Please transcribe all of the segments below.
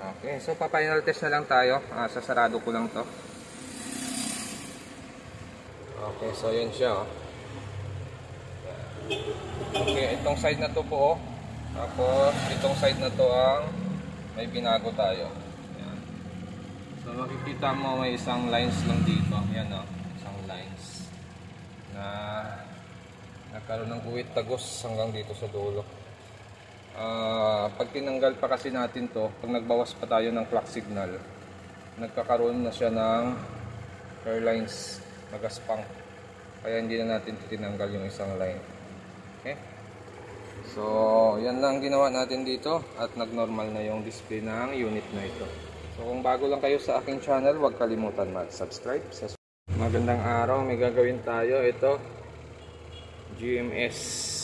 Okay, so pa-final test na lang tayo. Sasarado ko lang to. Okay, so yun siya. Okay, itong side na to po. Tapos itong side na to ang may binago tayo. Ayan. So makikita mo may isang lines lang dito. Ayan o, isang lines na nagkaroon ng guhit tagos hanggang dito sa dulo. Pag tinanggal pa kasi natin to, pag nagbawas pa tayo ng clock signal, nagkakaroon na siya ng hairlines magaspang, kaya hindi na natin tinanggal yung isang line. Okay, so yan lang ginawa natin dito at nagnormal na yung display ng unit na ito. So kung bago lang kayo sa aking channel, huwag kalimutan mag-subscribe. Magandang araw, may gagawin tayo. Ito GMS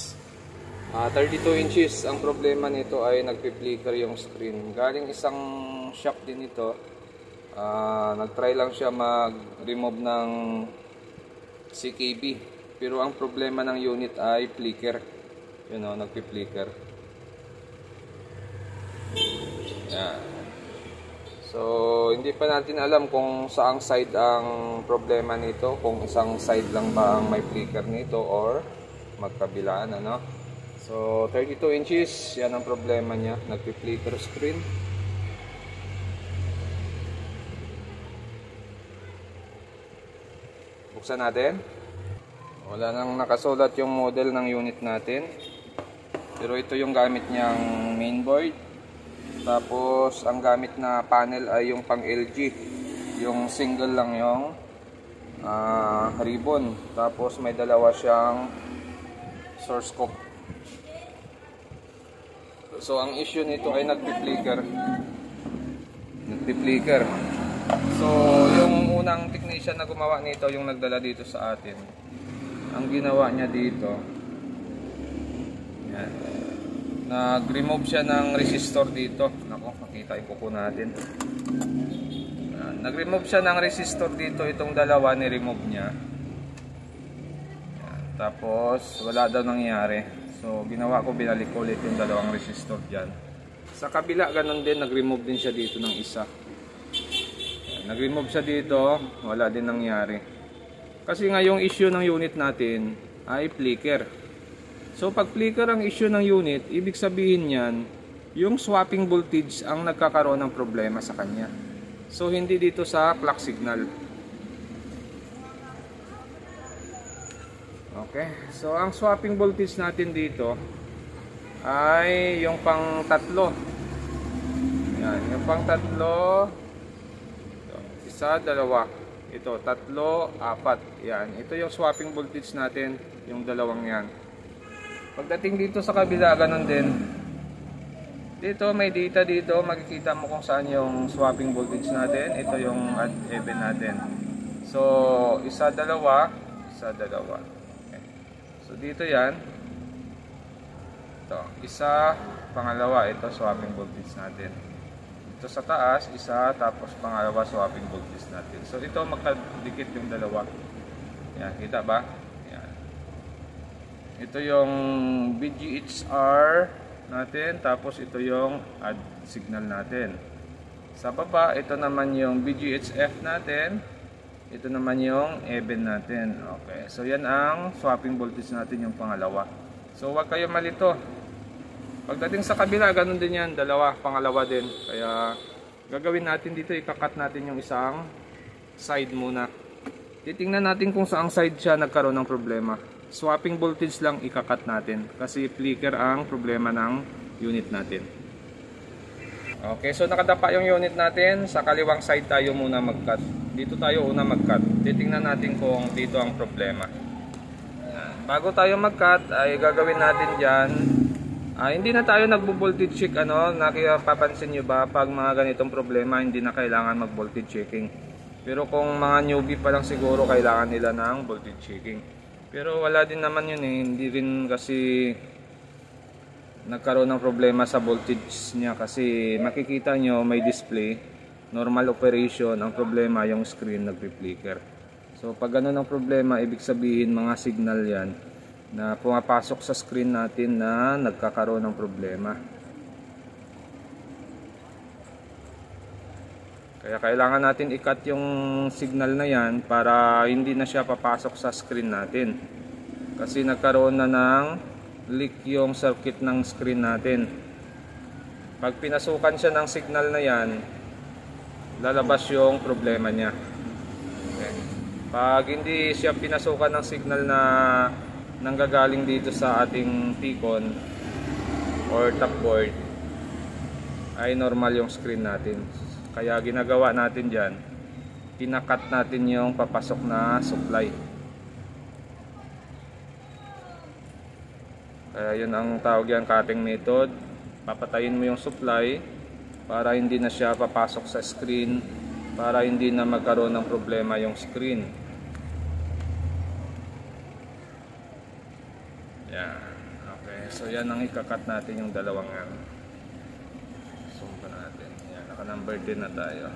32 inches. Ang problema nito ay nagpi-flicker yung screen. Galing isang shop din ito. Nag-try lang siya mag-remove ng CKB. Pero ang problema ng unit ay flicker. Yun o, nagpi-flicker. Yan. So, hindi pa natin alam kung saang side ang problema nito. Kung isang side lang ba ang may flicker nito or magkabilaan, ano? So 32 inches, yan ang problema niya, nagpi-flicker screen. Buksan natin. Wala nang nakasulat yung model ng unit natin. Pero ito yung gamit niyang mainboard. Tapos ang gamit na panel ay yung pang LG. Yung single lang yung ribbon. Tapos may dalawa siyang source scope. So ang issue nito ay nagpi-flicker. So yung unang technician na gumawa nito, yung nagdala dito sa atin, ang ginawa niya dito, yan, nag-remove siya ng resistor dito. Nako, makita yung kuko natin. Nag-remove siya ng resistor dito, itong dalawa ni-remove niya. Yan, tapos wala daw nangyari. So ginawa ko, binalik ko ulit yung dalawang resistor dyan. Sa kabila ganun din, nag-remove din siya dito ng isa. Nag-remove siya dito, wala din nangyari. Kasi nga yung issue ng unit natin ay flicker. So pag flicker ang issue ng unit, ibig sabihin yan, yung swapping voltage ang nagkakaroon ng problema sa kanya. So hindi dito sa clock signal. Okay, so ang swapping voltage natin dito ay yung pang tatlo. Yan, yung pang tatlo. Isa, dalawa. Ito, tatlo, apat. Yan, ito yung swapping voltage natin, yung dalawang yan. Pagdating dito sa kabila, ganun din. Dito, may data dito, makikita mo kung saan yung swapping voltage natin. Ito yung even natin. So, isa, dalawa, isa, dalawa. So dito yan, ito, isa, pangalawa, ito swapping voltage natin. Ito sa taas, isa, tapos pangalawa swapping voltage natin. So ito magkadikit yung dalawa. Yan, kita ba? Yan. Ito yung VGHR natin, tapos ito yung add signal natin. Sa baba, ito naman yung VGHF natin. Ito naman yung even natin. Okay. So yan ang swapping voltage natin, yung pangalawa. So wag kayo malito. Pagdating sa kabila, ganun din yan. Dalawa, pangalawa din. Kaya gagawin natin dito, ikakat natin yung isang side muna. Titingnan natin kung saang side siya nagkaroon ng problema. Swapping voltage lang ikakat natin. Kasi flicker ang problema ng unit natin. Okay, so nakadapa yung unit natin. Sa kaliwang side tayo muna mag-cut. Dito tayo una mag-cut. Titingnan natin kung dito ang problema. Yan. Bago tayo mag-cut, ay gagawin natin dyan. Hindi na tayo nagbo-voltage check. Nakipapansin nyo ba, pag mga ganitong problema, hindi na kailangan mag-voltage checking. Pero kung mga newbie pa lang siguro, kailangan nila ng voltage checking. Pero wala din naman yun eh. Hindi rin kasi nagkaroon ng problema sa voltage niya. Kasi makikita nyo may display. Normal operation, ang problema yung screen nagpi-flicker. So pag ganun ang problema, ibig sabihin mga signal yan na pumapasok sa screen natin na nagkakaroon ng problema. Kaya kailangan natin i-cut yung signal na yan para hindi na siya papasok sa screen natin. Kasi nagkaroon na ng leak yung circuit ng screen natin. Pag pinasukan siya ng signal na yan, lalabas yung problema niya. Okay. Pag hindi siya pinasukan ng signal na nanggagaling dito sa ating T-con or top board, ay normal yung screen natin. Kaya ginagawa natin dyan, pinakat natin yung papasok na supply. Kaya yun ang tawag yan, cutting method. Papatayin mo yung supply para hindi na siya papasok sa screen, para hindi na magkaroon ng problema yung screen. Yan. Okay, so yan ang ikakat natin yung dalawang yan. Sumpa natin. Yan, naka number 10 na tayo.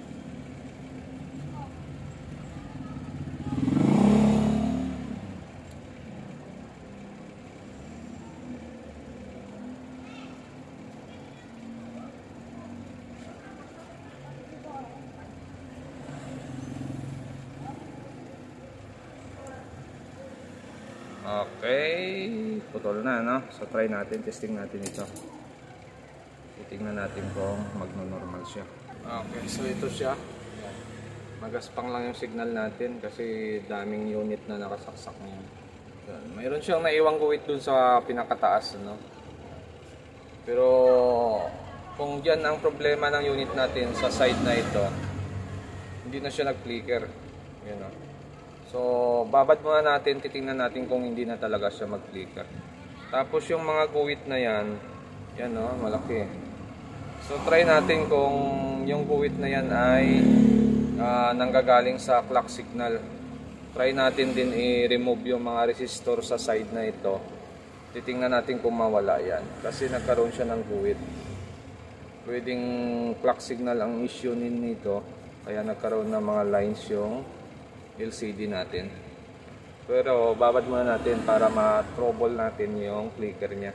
Okay, putol na, no? So try natin, testing natin ito. Titingnan natin kung magno-normal siya. Okay, so ito siya. Yan. Magaspang lang yung signal natin kasi daming unit na nakasaksak niya. Yan. Mayroon siyang naiwang guhit dun sa pinakataas, no? Pero kung dyan ang problema ng unit natin sa side na ito, hindi na siya nag-flicker. Yan, no? So, babad muna natin, titingnan natin kung hindi na talaga siya mag-flicker. Tapos yung mga guhit na yan, yan, no, malaki. So, try natin kung yung guhit na yan ay nanggagaling sa clock signal. Try natin din i-remove yung mga resistor sa side na ito. Titingnan natin kung mawala yan. Kasi nagkaroon siya ng guhit. Pwedeng clock signal ang issue nito. Kaya nagkaroon ng mga lines yung LCD natin. Pero babad muna natin para ma-trouble natin yung flicker niya.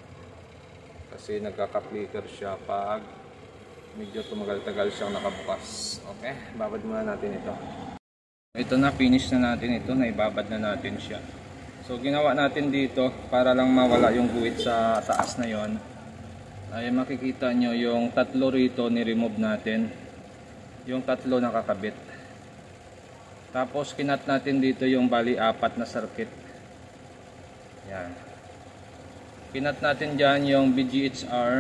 Kasi nagkaka-flicker siya pag medyo tumagal-tagal siyang nakabukas. Okay, babad muna natin ito. Ito na, finish na natin ito, naibabad na natin siya. So ginawa natin dito para lang mawala yung guhit sa taas na yon. Ay makikita nyo yung tatlo rito ni-remove natin. Yung tatlo nakakabit. Tapos kinat natin dito yung bali 4 na circuit. Yan. Kinat natin dyan yung BGHR,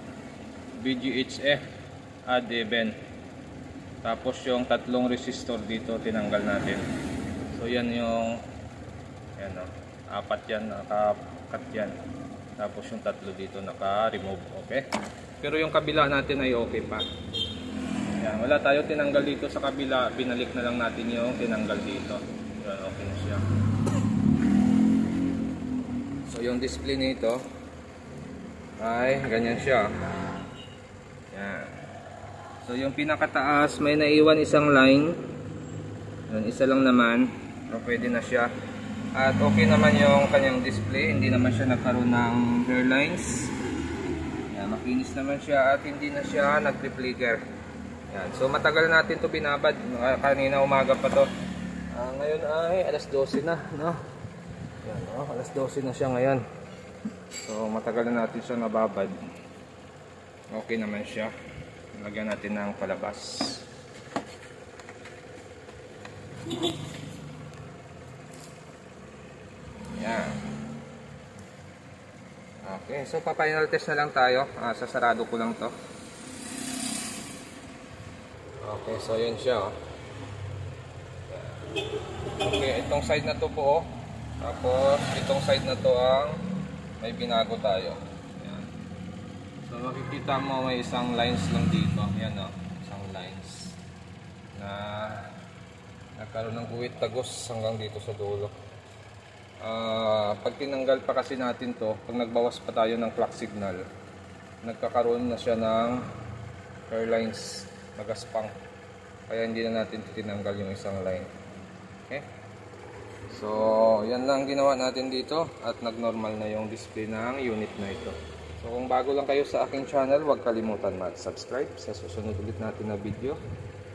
BGHF, add even. Tapos yung tatlong resistor dito tinanggal natin. So yan yung yan, 4 yan, naka-cut yan. Tapos yung tatlo dito naka-remove. Okay? Pero yung kabila natin ay okay pa. Yan, wala tayo tinanggal dito sa kabila, binalik na lang natin yung tinanggal dito. Yan, okay na siya. So yung display nito ay ganyan siya. Yan. So yung pinakataas may naiwan isang line. Yan, isa lang naman. So pwede na siya. At okay naman yung kanyang display, hindi naman siya nagkaroon ng hairlines. Yan, makinis naman siya at hindi na siya nag-flicker. Yan. So matagal natin to binabad. Kanina umaga pa to. Ngayon ay alas 12 na, no? Yan, oh, alas 12 na siya ngayon. So matagal na natin siya nababad. Okay naman siya. Lagyan natin ng palabas. Yan. Okay, so pa-final test na lang tayo. Sasarado ko lang to. Okay, so yun siya, oh. Okay, itong side na to po, oh. Tapos itong side na to ang may binago tayo. Ayan. So makikita mo may isang lines lang dito. Ayan, oh. Isang lines na nagkaroon ng guhit tagos hanggang dito sa dulo. Pag tinanggal pa kasi natin to, pag nagbawas pa tayo ng clock signal, nagkakaroon na siya ng hairlines, magaspang. Kaya hindi na natin tinanggal yung isang line. Okay? So, yan lang ginawa natin dito at nagnormal na yung display ng unit na ito. So, So kung bago lang kayo sa aking channel, huwag kalimutan mag-subscribe sa susunod ulit natin na video.